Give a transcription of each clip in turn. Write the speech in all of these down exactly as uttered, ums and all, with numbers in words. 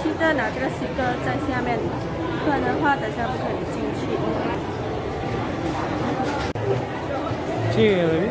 记得拿这个 sticker 在下面，不然的话等下不可以进去。 这个。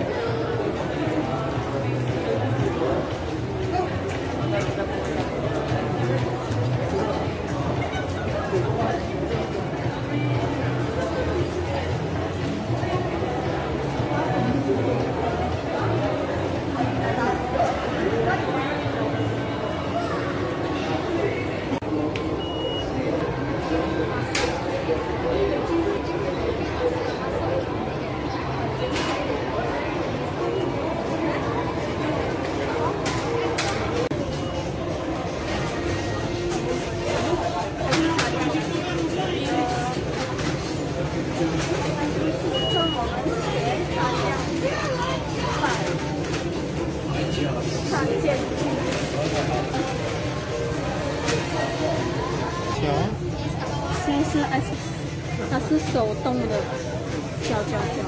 现在是哎，它是手动的搅搅搅。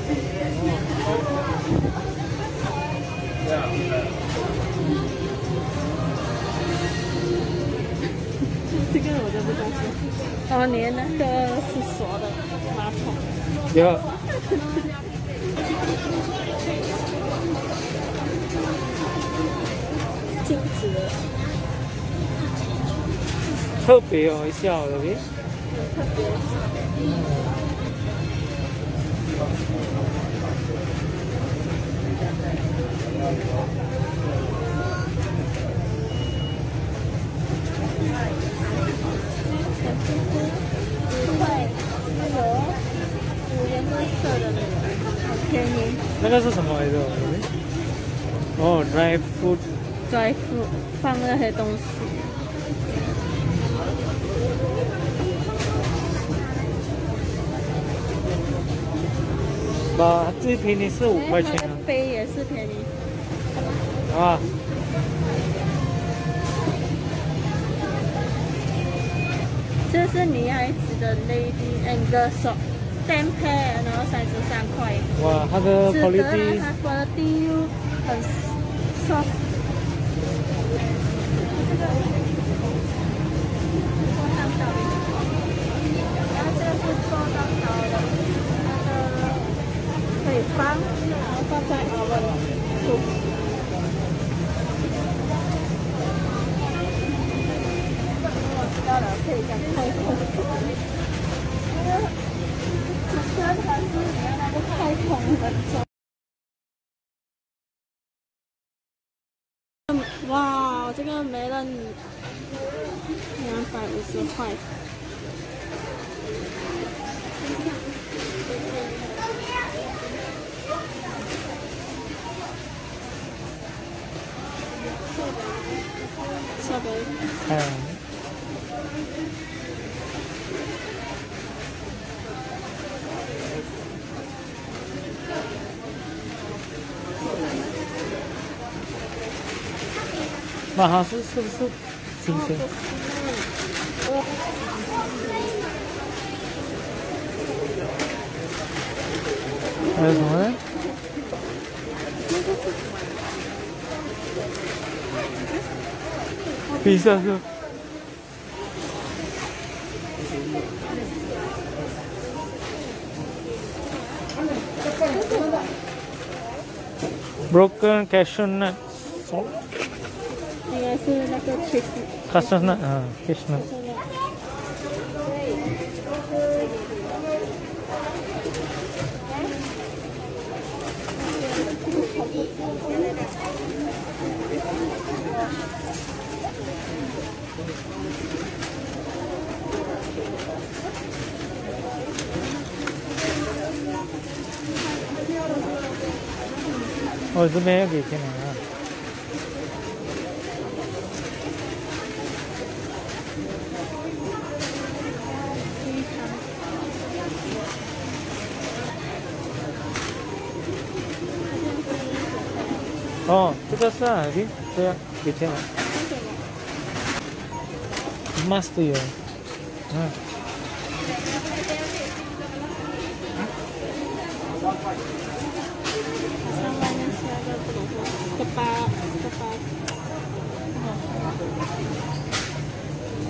这个我就不懂事。哦，你那个是锁的马桶。 有。 镜子的。 特别哦，一下哦，对。 特别。十块，那有五颜六色的那个，好便宜。 那个是什么来着？哦 ，dry fruit。 dry fruit 放那些东西。 把最便宜是五块钱啊。 杯也是便宜。 啊。 这是女孩子的 Lady and Girl Soap， ten pair， 然后三十三块。 哇，它的 quality， 它 quality 又很 soft。这个做蛋糕的，然后这个是做蛋糕的，那个可以放，然后放在 oven 煮。我知道了，可以这样快速。那个主持人还是你要那个快充分钟。 哇，这个梅了两百五十块。小杯。 嗯。那它是是不是新鲜？还有什么呢？披萨是。Broken cashew nut salt。 应该是那个 cheese。 cashew nut 啊 cashew nut。哦，这边要给钱了啊。 哦，这个是啊，给这样给钱了。must 有，嗯。 上外面是那个不懂说，个八个八。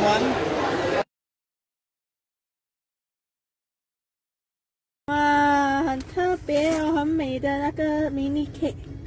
哇，很特别哦，很美的那个 mini cake。